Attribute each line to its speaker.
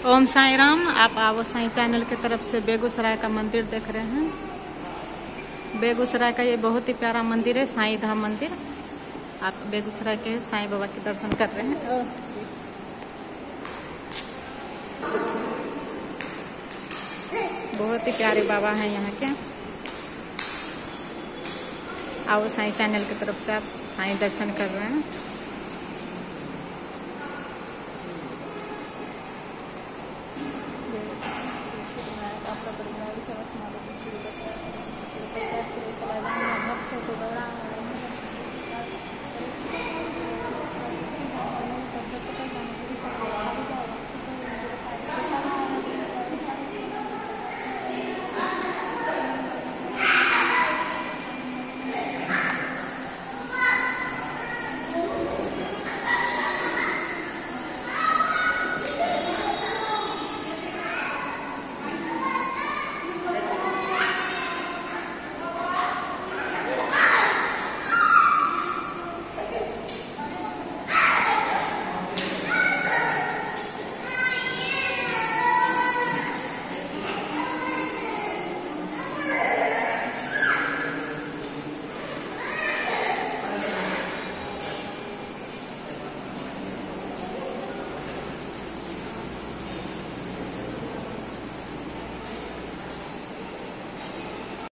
Speaker 1: ओम साई राम। आप आओ साई चैनल की तरफ से बेगूसराय का मंदिर देख रहे हैं। बेगूसराय का ये बहुत ही प्यारा मंदिर है, साईं धाम मंदिर। आप बेगूसराय के साईं बाबा के दर्शन कर रहे हैं। बहुत ही प्यारे बाबा हैं यहाँ के। आओ साईं चैनल की तरफ से आप साईं दर्शन कर रहे हैं। आपका परिवार